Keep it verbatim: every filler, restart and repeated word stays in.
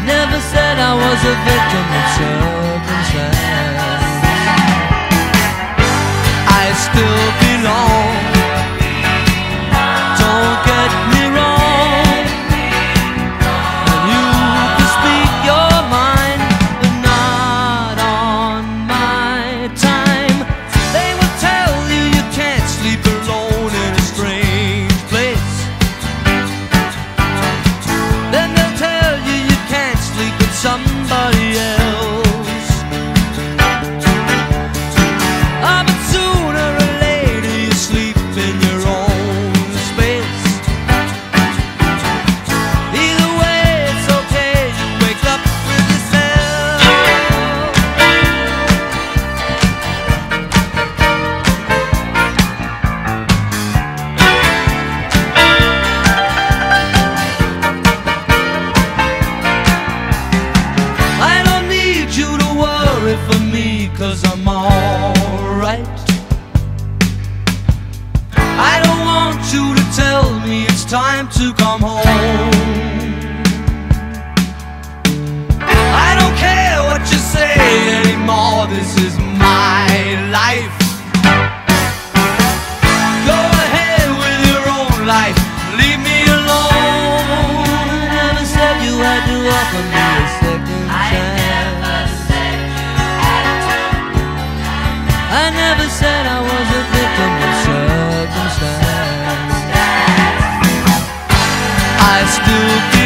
never said I was a victim of circumstance. I still belong. Don't get me wrong. And you can speak your mind, but not on my time. They will tell you you can't sleep alone in a strange place. Then they'll tell you you can't sleep with somebody else. Ah, but sooner or later you sleep in your own space. Either way it's okay, you wake up with yourself. I don't need you to worry for me, 'cause I'm alright. I don't want you to tell me it's time to come home. I don't care what you say anymore, this is my life. Go ahead with your own life, leave me alone. I never said you had to offer me a second chance. I never said I was a victim of circumstance. I still